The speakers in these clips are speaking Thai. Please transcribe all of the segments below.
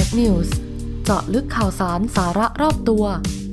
Inside News เจาะลึกข่าวสารสาระรอบตัว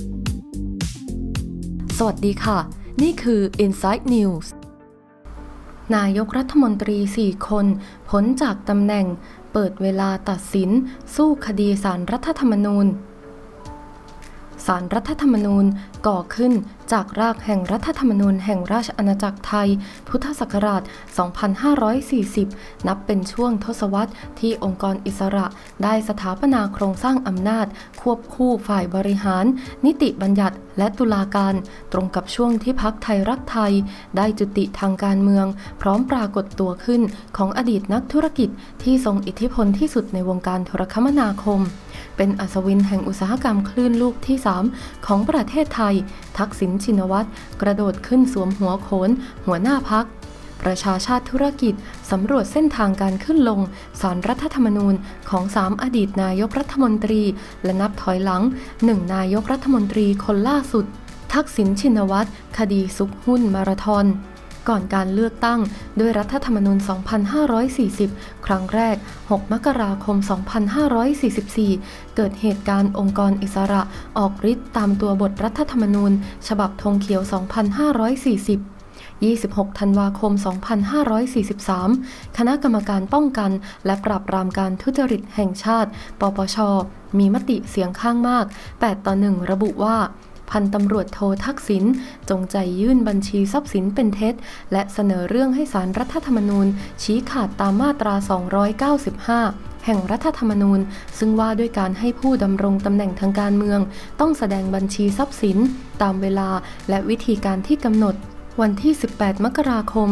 สวัสดีค่ะนี่คือ Inside News นายกรัฐมนตรี 4 คนพ้นจากตำแหน่งเปิดเวลาตัดสินสู้คดีศาลรัฐธรรมนูญศาลรัฐธรรมนูญก่อขึ้นจากรากแห่งรัฐธรรมนูญแห่งราชอาณาจักรไทยพุทธศักราช 2540 นับเป็นช่วงทศวรรษที่องค์กรอิสระได้สถาปนาโครงสร้างอำนาจควบคู่ฝ่ายบริหารนิติบัญญัติและตุลาการตรงกับช่วงที่พรรคไทยรักไทยได้จุติทางการเมืองพร้อมปรากฏตัวขึ้นของอดีตนักธุรกิจที่ทรงอิทธิพลที่สุดในวงการโทรคมนาคมเป็นอัศวินแห่งอุตสาหกรรมคลื่นลูกที่ 3 ของประเทศไทยทักษิณชินวัตรกระโดดขึ้นสวมหัวโขนหัวหน้าพรรคประชาชาติธุรกิจสำรวจเส้นทางการขึ้นลงศาลรัฐธรรมนูญของ3อดีตนายกรัฐมนตรีและนับถอยหลัง1นายกรัฐมนตรีคนล่าสุดทักษิณชินวัตรคดีซุกหุ้นมาราธอนก่อนการเลือกตั้งด้วยรัฐธรรมนูญ 2540 ครั้งแรก 6 มกราคม 2544 เกิดเหตุการณ์องค์กรอิสระออกฤทธิ์ตามตัวบทรัฐธรรมนูญฉบับธงเขียว 2540 26 ธันวาคม 2543 คณะกรรมการป้องกันและปราบปรามการทุจริตแห่งชาติ ปปช มีมติเสียงข้างมาก 8-1 ระบุว่าพันตำรวจโททักษิณจงใจยื่นบัญชีทรัพย์สินเป็นเท็จและเสนอเรื่องให้ศาลรัฐธรรมนูญชี้ขาดตามมาตรา 295 แห่งรัฐธรรมนูญซึ่งว่าด้วยการให้ผู้ดำรงตำแหน่งทางการเมืองต้องแสดงบัญชีทรัพย์สินตามเวลาและวิธีการที่กำหนดวันที่ 18 มกราคม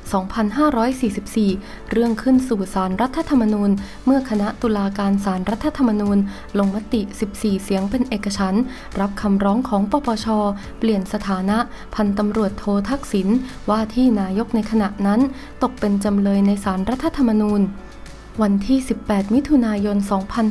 2544 เรื่องขึ้นสู่ศาลรัฐธรรมนูญเมื่อคณะตุลาการศาลรัฐธรรมนูญลงมติ 14 เสียงเป็นเอกฉันท์รับคำร้องของปปช.เปลี่ยนสถานะพันตำรวจโททักษิณว่าที่นายกในขณะนั้นตกเป็นจำเลยในศาลรัฐธรรมนูญวันที่ 18 มิถุนายน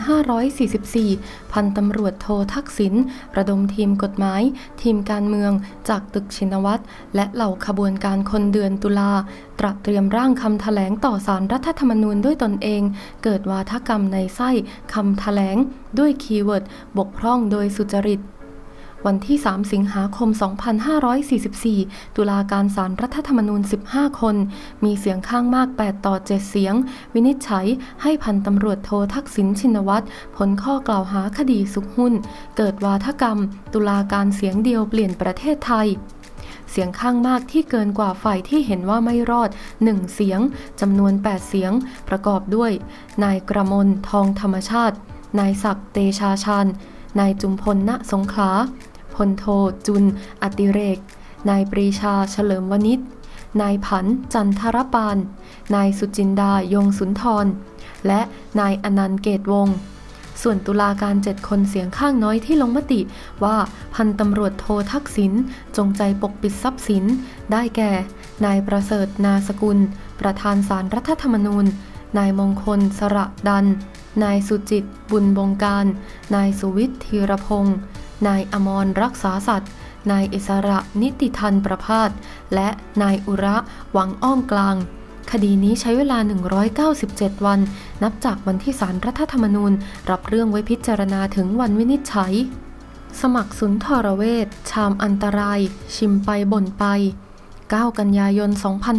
2544 พันตำรวจโททักษิณระดมทีมกฎหมายทีมการเมืองจากตึกชินวัตรและเหล่าขบวนการคนเดือนตุลาตระเตรียมร่างคำแถลงต่อศาลรัฐธรรมนูญด้วยตนเองเกิดวาทกรรมในไส้คำแถลงด้วยคีย์เวิร์ดบกพร่องโดยสุจริตวันที่ 3 สิงหาคม 2544 ตุลาการศาลรัฐธรรมนูญ 15 คนมีเสียงข้างมาก 8-7 เสียงวินิจฉัยให้พันตำรวจโททักษิณชินวัตรพ้นข้อกล่าวหาคดีซุกหุ้นเกิดวาทกรรมตุลาการเสียงเดียวเปลี่ยนประเทศไทยเสียงข้างมากที่เกินกว่าฝ่ายที่เห็นว่าไม่รอด1เสียงจำนวน8เสียงประกอบด้วยนายกระมลทองธรรมชาตินายศักดิ์เตชาชาญนายจุมพล ณ สงขลาพลโทจุลอติเรกนายปรีชาเฉลิมวณิชนายผันจันทรปานนายสุจินดายงสุนทรและนายอนันต์เกตวงศ์ส่วนตุลาการ7คนเสียงข้างน้อยที่ลงมติว่าพันตำรวจโททักษิณจงใจปกปิดทรัพย์สินได้แก่นายประเสริฐนาสกุลประธานศาลรัฐธรรมนูญนายมงคลสระดันนายสุจิตบุญบงการนายสุวิทย์ธีรพงศ์นายอมรรักษาสัตย์นายอิสระนิติทันประภาสและนายอุระหวังอ้อมกลางคดีนี้ใช้เวลา197วันนับจากวันที่ศาลรัฐธรรมนูญรับเรื่องไว้พิจารณาถึงวันวินิจฉัยสมัครสุนทรเวชชามอันตรายชิมไปบ่นไป9 กันยายน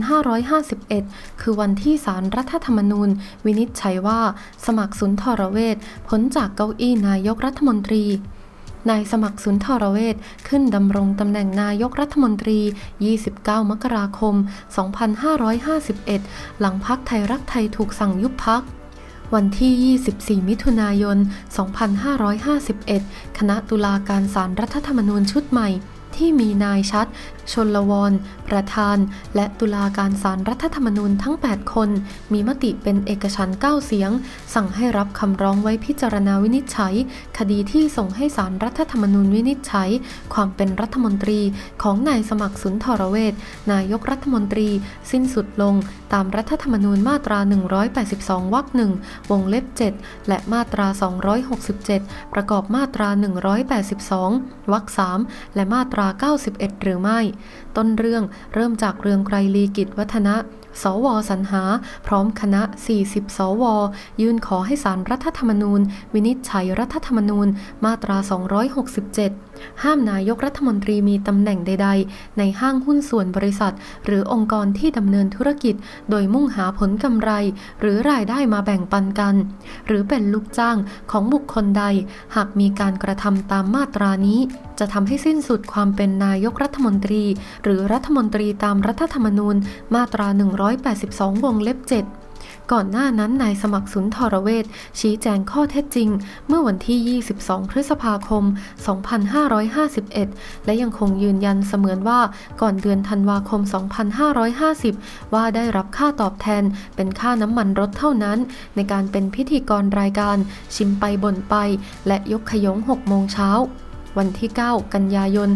2551 คือวันที่ศาลรัฐธรรมนูญวินิจฉัยว่าสมัครสุนทรเวชพ้นจากเก้าอี้นายกรัฐมนตรีนายสมัครสุนทรเวชขึ้นดำรงตำแหน่งนายกรัฐมนตรี 29 มกราคม 2551 หลังพรรคไทยรักไทยถูกสั่งยุบพรรควันที่ 24 มิถุนายน 2551 คณะตุลาการศาลรัฐธรรมนูญชุดใหม่ที่มีนายชัดชลวรประธานและตุลาการศาลรัฐธรรมนูญทั้ง8คนมีมติเป็นเอกฉันท์9เสียงสั่งให้รับคำร้องไว้พิจารณาวินิจฉัยคดีที่ส่งให้ศาลรัฐธรรมนูญวินิจฉัยความเป็นรัฐมนตรีของนายสมัครสุนทรเวชนายกรัฐมนตรีสิ้นสุดลงตามรัฐธรรมนูญมาตรา182วรรค1วงเล็บ7และมาตรา267ประกอบมาตรา182วรรค3และมาตรา91หรือไม่ต้นเรื่องเริ่มจากเรืองไกรลีกิจวัฒนะสว.สรรหาพร้อมคณะ40 สว.ยื่นขอให้ศาลรัฐธรรมนูญวินิจฉัยรัฐธรรมนูญมาตรา267ห้ามนายกรัฐมนตรีมีตำแหน่งใดๆในห้างหุ้นส่วนบริษัทหรือองค์กรที่ดำเนินธุรกิจโดยมุ่งหาผลกำไรหรือรายได้มาแบ่งปันกันหรือเป็นลูกจ้างของบุคคลใดหากมีการกระทำตามมาตรานี้จะทำให้สิ้นสุดความเป็นนายกรัฐมนตรีหรือรัฐมนตรีตามรัฐธรรมนูญมาตรา182วงเล็บ7ก่อนหน้านั้นนายสมัครสุนทรเวชชี้แจงข้อเท็จจริงเมื่อวันที่22พฤษภาคม2551และยังคงยืนยันเสมือนว่าก่อนเดือนธันวาคม2550ว่าได้รับค่าตอบแทนเป็นค่าน้ำมันรถเท่านั้นในการเป็นพิธีกรรายการชิมไปบ่นไปและยกขยง6 โมงเช้าวันที่ 9 กันยายน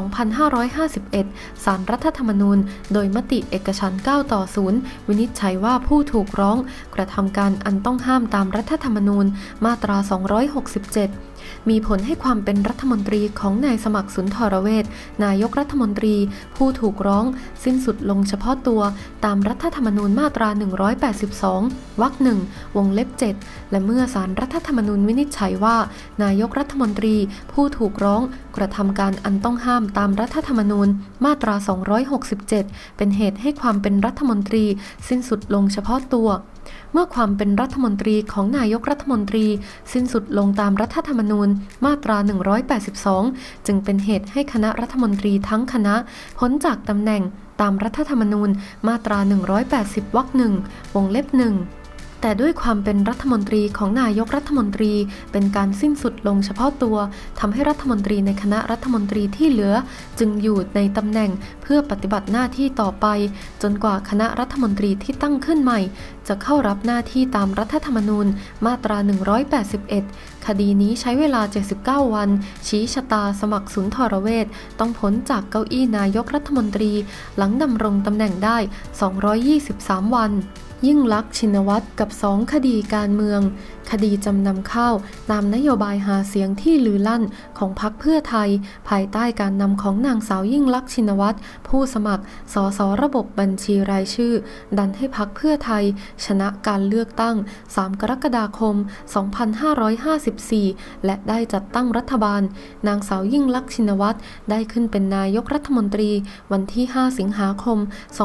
2551 ศาลรัฐธรรมนูญโดยมติเอกฉันท์ 9-0 วินิจฉัยว่าผู้ถูกร้องกระทำการอันต้องห้ามตามรัฐธรรมนูญมาตรา 267 มีผลให้ความเป็นรัฐมนตรีของนายสมัครสุนทรเวชนายกรัฐมนตรีผู้ถูกร้องสิ้นสุดลงเฉพาะตัวตามรัฐธรรมนูญมาตรา 182 วรรค 1 วงเล็บ 7 และเมื่อศาลรัฐธรรมนูญวินิจฉัยว่านายกรัฐมนตรีผู้ถูกร้องกระทำการอันต้องห้ามตามรัฐธรรมนูญมาตรา 267 เป็นเหตุให้ความเป็นรัฐมนตรีสิ้นสุดลงเฉพาะตัวเมื่อความเป็นรัฐมนตรีของนายกรัฐมนตรีสิ้นสุดลงตามรัฐธรรมนูญมาตรา 182 จึงเป็นเหตุให้คณะรัฐมนตรีทั้งคณะพ้นจากตำแหน่งตามรัฐธรรมนูญมาตรา 180 วรรค 1 วงเล็บ 1แต่ด้วยความเป็นรัฐมนตรีของนายกรัฐมนตรีเป็นการสิ้นสุดลงเฉพาะตัวทำให้รัฐมนตรีในคณะรัฐมนตรีที่เหลือจึงอยู่ในตำแหน่งเพื่อปฏิบัติหน้าที่ต่อไปจนกว่าคณะรัฐมนตรีที่ตั้งขึ้นใหม่จะเข้ารับหน้าที่ตามรัฐธรรมนูญมาตรา 181 คดีนี้ใช้เวลา79 วันชี้ชะตาสมัครสุนทรเวชต้องพ้นจากเก้าอี้นายกรัฐมนตรีหลังดำรงตำแหน่งได้223 วันยิ่งลักษณ์ชินวัตรกับ2 คดีการเมืองคดีจำนำข้าวตามนโยบายหาเสียงที่ลือลั่นของพรรคเพื่อไทยภายใต้การนำของนางสาวยิ่งลักษณ์ชินวัตรผู้สมัครสสระบบบัญชีรายชื่อดันให้พรรคเพื่อไทยชนะการเลือกตั้ง3 กรกฎาคม 2554 และได้จัดตั้งรัฐบาลนางสาวยิ่งลักษณ์ชินวัตรได้ขึ้นเป็นนายกรัฐมนตรีวันที่ 5 สิงหาคม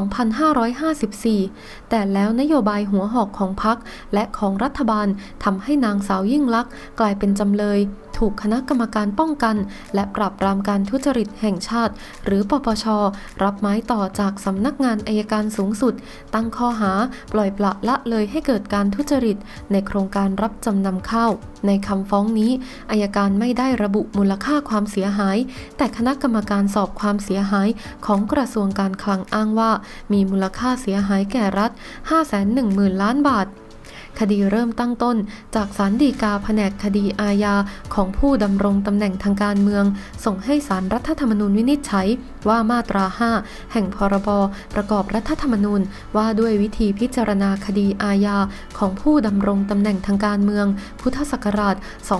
2554 แต่แล้วนโยบายหัวหอกของพรรคและของรัฐบาลทำให้นางสาวยิ่งลักษณ์กลายเป็นจำเลยถูกคณะกรรมการป้องกันและปราบปรามการทุจริตแห่งชาติหรือปปช.รับไม้ต่อจากสำนักงานอัยการสูงสุดตั้งข้อหาปล่อยปละละเลยให้เกิดการทุจริตในโครงการรับจำนำข้าวในคำฟ้องนี้อัยการไม่ได้ระบุมูลค่าความเสียหายแต่คณะกรรมการสอบความเสียหายของกระทรวงการคลังอ้างว่ามีมูลค่าเสียหายแก่รัฐ 510,000 ล้านบาทคดีเริ่มตั้งต้นจากศาลฎีกาแผนกคดีอาญาของผู้ดำรงตำแหน่งทางการเมืองส่งให้ศาลรัฐธรรมนูญวินิจฉัยว่ามาตรา 5 แห่งพรบประกอบรัฐธรรมนูญว่าด้วยวิธีพิจารณาคดีอาญาของผู้ดำรงตำแหน่งทางการเมืองพุทธศักราช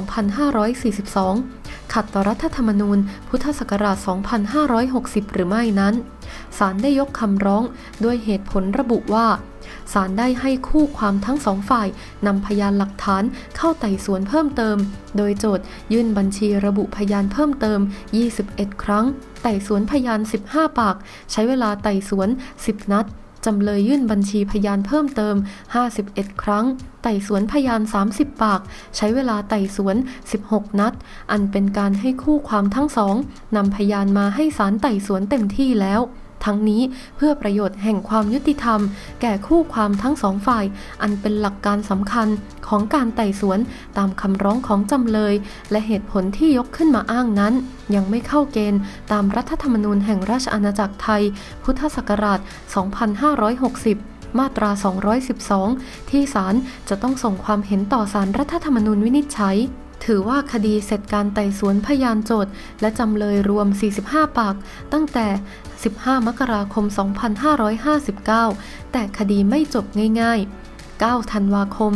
2542 ขัดต่อรัฐธรรมนูญพุทธศักราช 2560 หรือไม่นั้นศาลได้ยกคำร้องด้วยเหตุผลระบุว่าศาลได้ให้คู่ความทั้ง2 ฝ่ายนำพยานหลักฐานเข้าไต่สวนเพิ่มเติมโดยโจทก์ยื่นบัญชีระบุพยานเพิ่มเติม21 ครั้งไต่สวนพยาน15 ปากใช้เวลาไต่สวน10 นัดจำเลยยื่นบัญชีพยานเพิ่มเติม51 ครั้งไต่สวนพยาน30 ปากใช้เวลาไต่สวน16 นัดอันเป็นการให้คู่ความทั้ง2นำพยานมาให้ศาลไต่สวนเต็มที่แล้วทั้งนี้เพื่อประโยชน์แห่งความยุติธรรมแก่คู่ความทั้ง2 ฝ่ายอันเป็นหลักการสำคัญของการไต่สวนตามคำร้องของจำเลยและเหตุผลที่ยกขึ้นมาอ้างนั้นยังไม่เข้าเกณฑ์ตามรัฐธรรมนูญแห่งราชอาณาจักรไทยพุทธศักราช 2560 มาตรา 212 ที่ศาลจะต้องส่งความเห็นต่อศาลรัฐธรรมนูญวินิจฉัยถือว่าคดีเสร็จการไต่สวนพยานโจทก์และจำเลยรวม45 ปากตั้งแต่15 มกราคม 2559 แต่คดีไม่จบง่ายๆ9 ธันวาคม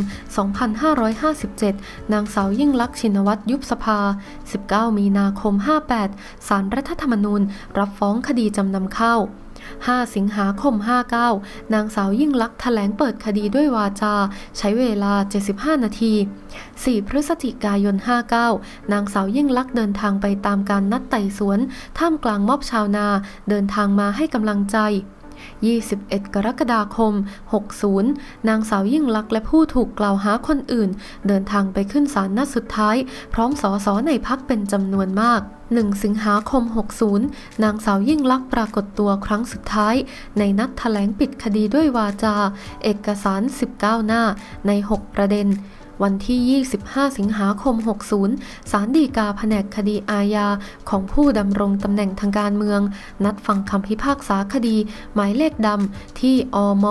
2557 นางสาวยิ่งลักษณ์ชินวัตรยุบสภา19 มีนาคม 58 ศาลรัฐธรรมนูญรับฟ้องคดีจำนำข้าว 5 สิงหาคม 59 นางสาวยิ่งลักษณ์แถลงเปิดคดีด้วยวาจาใช้เวลา 75 นาที 4 พฤศจิกายน 59 นางสาวยิ่งลักษณ์เดินทางไปตามการนัดไต่สวนท่ามกลางม็อบชาวนาเดินทางมาให้กำลังใจ 21 กรกฎาคม 60 นางสาวยิ่งลักษณ์และผู้ถูกกล่าวหาคนอื่นเดินทางไปขึ้นศาลนัดสุดท้ายพร้อมสสในพรรคเป็นจำนวนมาก 1 สิงหาคม 60 นางสาวยิ่งลักษณ์ปรากฏตัวครั้งสุดท้ายในนัดแถลงปิดคดีด้วยวาจาเอกสาร 19 หน้าใน 6 ประเด็นวันที่ 25 สิงหาคม 60 ศาลฎีกาแผนกคดีอาญาของผู้ดำรงตำแหน่งทางการเมืองนัดฟังคำพิพากษาคดีหมายเลขดำที่อม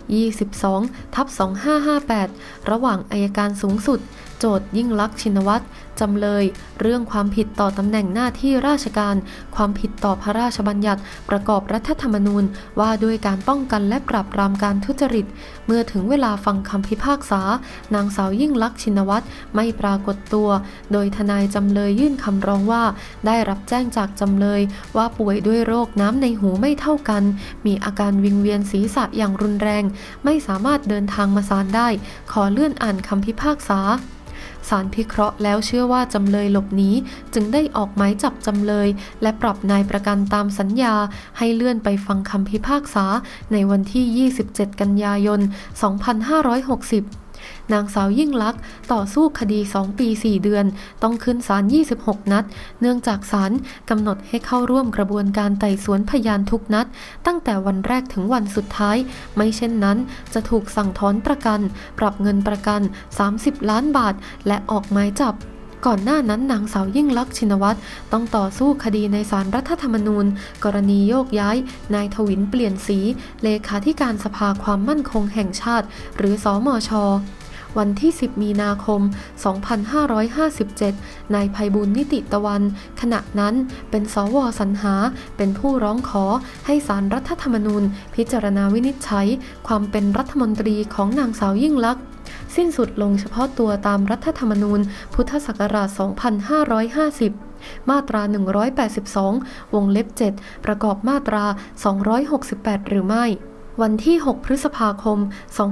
22/2558 ระหว่างอัยการสูงสุดโจทก์ยิ่งลักษณ์ชินวัตรจำเลยเรื่องความผิดต่อตำแหน่งหน้าที่ราชการความผิดต่อพระราชบัญญัติประกอบรัฐธรรมนูญว่าด้วยการป้องกันและปราบปรามการทุจริตเมื่อถึงเวลาฟังคำพิพากษานางสาวยิ่งลักษณ์ชินวัตรไม่ปรากฏตัวโดยทนายจำเลยยื่นคำร้องว่าได้รับแจ้งจากจำเลยว่าป่วยด้วยโรคน้ำในหูไม่เท่ากันมีอาการวิงเวียนศีรษะอย่างรุนแรงไม่สามารถเดินทางมาศาลได้ขอเลื่อนอ่านคำพิพากษาศาลพิเคราะห์แล้วเชื่อว่าจำเลยหลบหนีจึงได้ออกหมายจับจำเลยและปรับนายประกันตามสัญญาให้เลื่อนไปฟังคำพิพากษาในวันที่ 27 กันยายน 2560 นางสาวยิ่งลักษณ์ต่อสู้คดี 2 ปี 4 เดือนต้องขึ้นศาล 26 นัดเนื่องจากศาลกำหนดให้เข้าร่วมกระบวนการไต่สวนพยานทุกนัดตั้งแต่วันแรกถึงวันสุดท้ายไม่เช่นนั้นจะถูกสั่งถอนประกันปรับเงินประกัน 30 ล้านบาทและออกหมายจับก่อนหน้านั้นนางสาวยิ่งลักษณ์ชินวัตรต้องต่อสู้คดีในศาลรัฐธรรมนูญกรณีโยกย้ายนายถวินเปลี่ยนสีเลขาธิการสภาความมั่นคงแห่งชาติหรือสมช.วันที่ 10 มีนาคม 2557 นายไพบูลย์ นิติตะวันขณะนั้นเป็นสว.สรรหาเป็นผู้ร้องขอให้ศาลรัฐธรรมนูญพิจารณาวินิจฉัยความเป็นรัฐมนตรีของนางสาวยิ่งลักษณ์สิ้นสุดลงเฉพาะตัวตามรัฐธรรมนูญพุทธศักราช 2550 มาตรา 182 วงเล็บ 7 ประกอบมาตรา 268 หรือไม่วันที่ 6 พฤษภาคม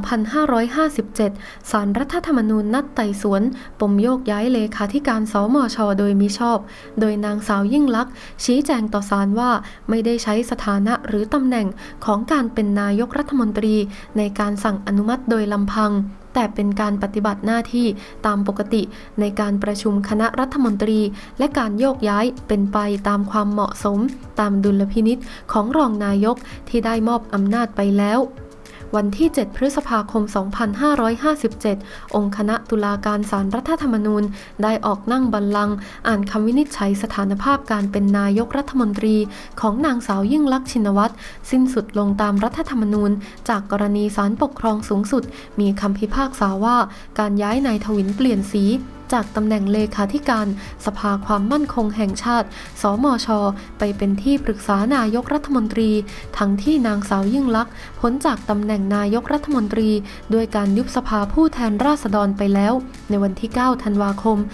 2557 ศาลรัฐธรรมนูญนัดไต่สวนปมโยกย้ายเลขาธิการสมช.โดยมิชอบ โดยนางสาวยิ่งลักษณ์ชี้แจงต่อศาลว่าไม่ได้ใช้สถานะหรือตำแหน่งของการเป็นนายกรัฐมนตรีในการสั่งอนุมัติโดยลำพังแต่เป็นการปฏิบัติหน้าที่ตามปกติในการประชุมคณะรัฐมนตรีและการโยกย้ายเป็นไปตามความเหมาะสมตามดุลพินิจของรองนายกที่ได้มอบอำนาจไปแล้ววันที่ 7 พฤษภาคม 2557 องค์คณะตุลาการศาลรัฐธรรมนูญได้ออกนั่งบัลลังก์อ่านคำวินิจฉัยสถานภาพการเป็นนายกรัฐมนตรีของนางสาวยิ่งลักษณ์ชินวัตรสิ้นสุดลงตามรัฐธรรมนูญจากกรณีศาลปกครองสูงสุดมีคำพิพากษาว่าการย้ายนายถวินเปลี่ยนสีจากตำแหน่งเลขาธิการสภาความมั่นคงแห่งชาติสมช.ไปเป็นที่ปรึกษานายกรัฐมนตรีทั้งที่นางสาวยิ่งลักษณ์พ้นจากตำแหน่งนายกรัฐมนตรีด้วยการยุบสภาผู้แทนราษฎรไปแล้วในวันที่ 9 ธันวาคม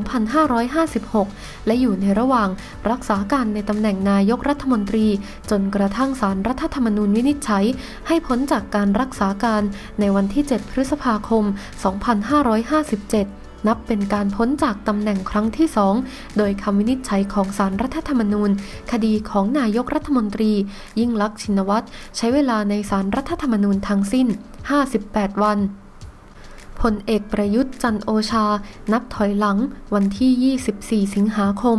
2556 และอยู่ในระหว่างรักษาการในตำแหน่งนายกรัฐมนตรีจนกระทั่งศาลรัฐธรรมนูญวินิจฉัยให้พ้นจากการรักษาการในวันที่ 7 พฤษภาคม 2557นับเป็นการพ้นจากตำแหน่งครั้งที่ 2 โดยคำวินิจฉัยของศาลรัฐธรรมนูญคดีของนายกรัฐมนตรียิ่งลักษณ์ชินวัตรใช้เวลาในศาลรัฐธรรมนูญทั้งสิ้น 58 วันพลเอกประยุทธ์จันทร์โอชานับถอยหลังวันที่ 24 สิงหาคม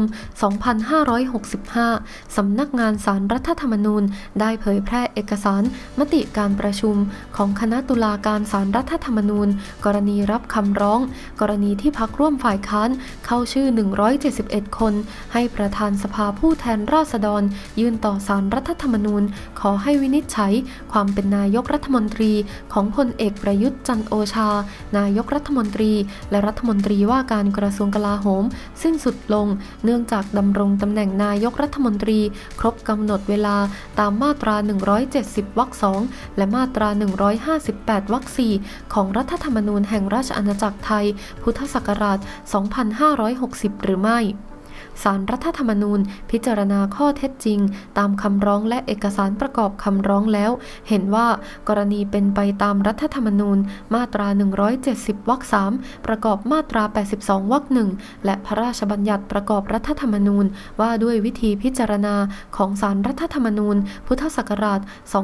2565 สำนักงานศาลรัฐธรรมนูญได้เผยแพร่เอกสารมติการประชุมของคณะตุลาการศาลรัฐธรรมนูญกรณีรับคำร้องกรณีที่พรรคร่วมฝ่ายค้านเข้าชื่อ 171 คนให้ประธานสภาผู้แทนราษฎรยื่นต่อศาลรัฐธรรมนูญขอให้วินิจฉัยความเป็นนายกรัฐมนตรีของพลเอกประยุทธ์จันทร์โอชานายกรัฐมนตรีและรัฐมนตรีว่าการกระทรวงกลาโหมสิ้นสุดลงเนื่องจากดำรงตำแหน่งนายกรัฐมนตรีครบกำหนดเวลาตามมาตรา 170 วรรค 2 และมาตรา 158 วรรค 4 ของรัฐธรรมนูญแห่งราชอาณาจักรไทยพุทธศักราช 2560 หรือไม่ศาลรัฐธรรมนูญพิจารณาข้อเท็จจริงตามคำร้องและเอกสารประกอบคำร้องแล้วเห็นว่ากรณีเป็นไปตามรัฐธรรมนูญมาตรา170วรรค3ประกอบมาตรา82วรรค1และพระราชบัญญัติประกอบรัฐธรรมนูญว่าด้วยวิธีพิจารณาของศาลรัฐธรรมนูญพุทธศักราช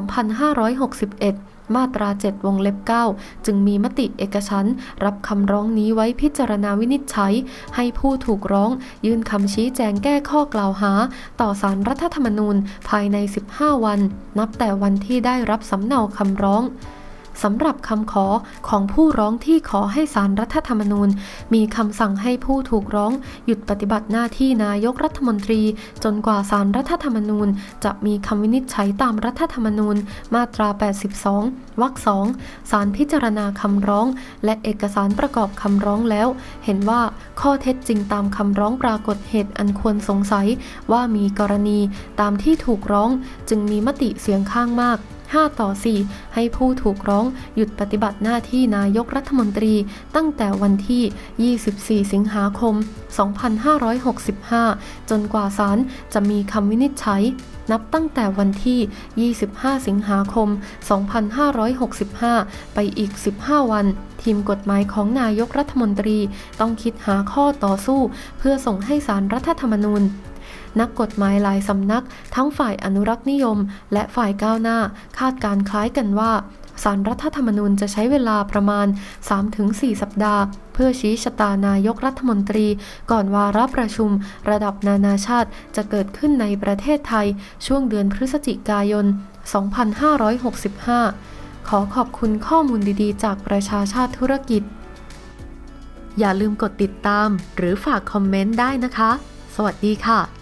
2561มาตรา7วงเล็บ9จึงมีมติเอกฉันท์รับคำร้องนี้ไว้พิจารณาวินิจฉัยให้ผู้ถูกร้องยื่นคำชี้แจงแก้ข้อกล่าวหาต่อศาลรัฐธรรมนูญภายใน15วันนับแต่วันที่ได้รับสำเนาคำร้องสำหรับคำขอของผู้ร้องที่ขอให้ศาลรัฐธรรมนูญมีคำสั่งให้ผู้ถูกร้องหยุดปฏิบัติหน้าที่นายกรัฐมนตรีจนกว่าศาลรัฐธรรมนูญจะมีคำวินิจฉัยตามรัฐธรรมนูญมาตรา82วรรค2ศาลพิจารณาคำร้องและเอกสารประกอบคำร้องแล้วเห็นว่าข้อเท็จจริงตามคำร้องปรากฏเหตุอันควรสงสัยว่ามีกรณีตามที่ถูกร้องจึงมีมติเสียงข้างมาก5-4ให้ผู้ถูกร้องหยุดปฏิบัติหน้าที่นายกรัฐมนตรีตั้งแต่วันที่24สิงหาคม2565จนกว่าศาลจะมีคำวินิจฉัยนับตั้งแต่วันที่25สิงหาคม2565ไปอีก15วันทีมกฎหมายของนายกรัฐมนตรีต้องคิดหาข้อต่อสู้เพื่อส่งให้ศาลรัฐธรรมนูญนักกฎหมายหลายสำนักทั้งฝ่ายอนุรักษ์นิยมและฝ่ายก้าวหน้าคาดการคล้ายกันว่าศาลรัฐธรรมนูญจะใช้เวลาประมาณ 3-4 สัปดาห์เพื่อชี้ชะตานายกรัฐมนตรีก่อนวาระประชุมระดับนานาชาติจะเกิดขึ้นในประเทศไทยช่วงเดือนพฤศจิกายน 2565 ขอขอบคุณข้อมูลดีๆจากประชาชาติธุรกิจอย่าลืมกดติดตามหรือฝากคอมเมนต์ได้นะคะสวัสดีค่ะ